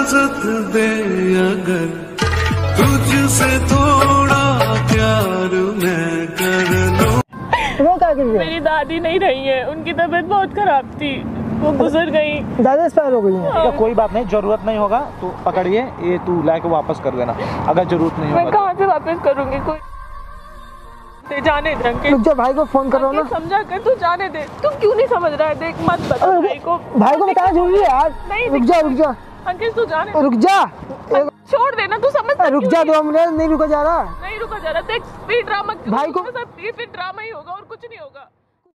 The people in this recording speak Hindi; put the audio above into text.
इजाजत दे अगर तुझसे थोड़ा प्यार मैं कर लूं। वो क्या कर रही है? मेरी दादी नहीं रही है, उनकी तबीयत बहुत खराब थी, वो गुजर गई। दादी एक्सपायर हो गई है। हाँ। कोई बात नहीं, जरूरत नहीं होगा तो पकड़िए, ये तू लाके वापस कर देना अगर जरूरत नहीं होगा। मैं कहाँ से वापस करूँगी? कोई जाने दे अंकित। रुक जा, भाई को फोन करो ना। समझा कर, तू जाने दे। तू क्यों नहीं समझ रहा है? देख मत बता भाई को बताना जरूरी है यार। नहीं रुक जा अंकित, तू जाने रुक जा, छोड़ देना। तू समझ रुक जा 2 मिनट, नहीं रुका जा रहा। नहीं रुका जा रहा। देख फिर ड्रामा भाई को फिर ड्रामा ही होगा और कुछ नहीं होगा।